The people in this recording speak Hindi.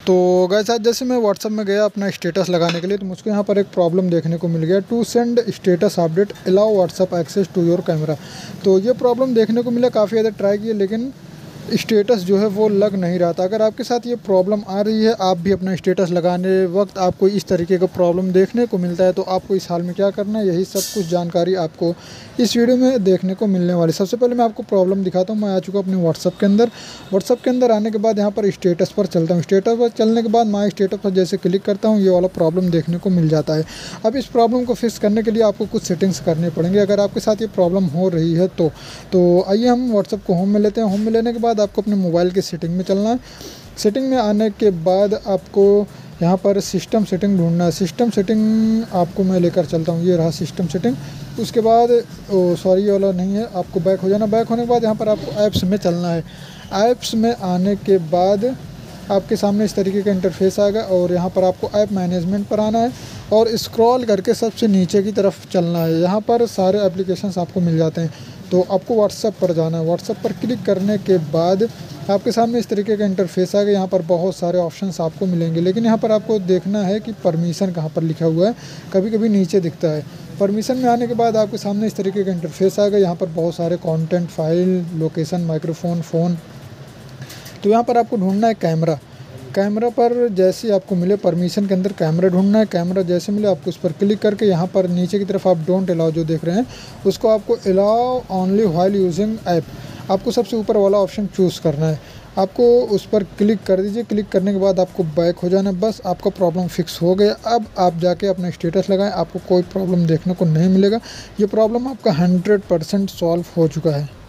तो गाइस आज जैसे मैं व्हाट्सअप में गया अपना स्टेटस लगाने के लिए, तो मुझको यहाँ पर एक प्रॉब्लम देखने को मिल गया, to send status update allow WhatsApp access to your camera. तो ये प्रॉब्लम देखने को मिला, काफ़ी ज़्यादा ट्राई किए लेकिन स्टेटस जो है वो लग नहीं रहा था। अगर आपके साथ ये प्रॉब्लम आ रही है, आप भी अपना स्टेटस लगाने वक्त आपको इस तरीके का प्रॉब्लम देखने को मिलता है, तो आपको इस हाल में क्या करना है, यही सब कुछ जानकारी आपको इस वीडियो में देखने को मिलने वाली। सबसे पहले मैं आपको प्रॉब्लम दिखाता हूँ। मैं आ चुका अपने व्हाट्सअप के अंदर। व्हाट्सअप के अंदर आने के बाद यहाँ पर स्टेटस पर चलता हूँ। स्टेटस पर चलने के बाद माई स्टेटस पर जैसे क्लिक करता हूँ, ये वाला प्रॉब्लम देखने को मिल जाता है। अब इस प्रॉब्लम को फिक्स करने के लिए आपको कुछ सेटिंग्स करने पड़ेंगे, अगर आपके साथ ये प्रॉब्लम हो रही है तो आइए हम व्हाट्सअप को होम में लेते हैं। होम में लेने के बाद आपको अपने मोबाइल की सेटिंग में चलना है। सेटिंग में आने के बाद आपको यहाँ पर सिस्टम सेटिंग ढूंढना है। सिस्टम सेटिंग आपको मैं लेकर चलता हूँ, ये रहा सिस्टम सेटिंग। उसके बाद सॉरी वाला नहीं है, आपको बैक हो जाना। बैक होने के बाद यहाँ पर आपको ऐप्स में चलना है। ऐप्स में आने के बाद आपके सामने इस तरीके का इंटरफेस आएगा और यहाँ पर आपको ऐप मैनेजमेंट पर आना है और स्क्रॉल करके सबसे नीचे की तरफ चलना है। यहाँ पर सारे एप्लीकेशंस आपको मिल जाते हैं। तो आपको व्हाट्सएप पर जाना है। व्हाट्सएप पर क्लिक करने के बाद आपके सामने इस तरीके का इंटरफेस आएगा। यहाँ पर बहुत सारे ऑप्शंस आपको मिलेंगे, लेकिन यहाँ पर आपको देखना है कि परमिशन कहाँ पर लिखा हुआ है, कभी कभी नीचे दिखता है। परमिशन में आने के बाद आपके सामने इस तरीके का इंटरफेस आएगा। यहाँ पर बहुत सारे content, file, location, microphone, phone. तो यहाँ पर आपको ढूंढना है कैमरा। कैमरा पर जैसे आपको मिले परमिशन के अंदर कैमरा ढूंढना है। कैमरा जैसे मिले आपको उस पर क्लिक करके यहाँ पर नीचे की तरफ आप डोंट अलाउ जो देख रहे हैं उसको आपको allow only while using app, आपको सबसे ऊपर वाला ऑप्शन चूज़ करना है। आपको उस पर क्लिक कर दीजिए। क्लिक करने के बाद आपको बैक हो जाना। बस आपका प्रॉब्लम फिक्स हो गया। अब आप जाके अपना स्टेटस लगाएं, आपको कोई प्रॉब्लम देखने को नहीं मिलेगा। ये प्रॉब्लम आपका 100% सॉल्व हो चुका है।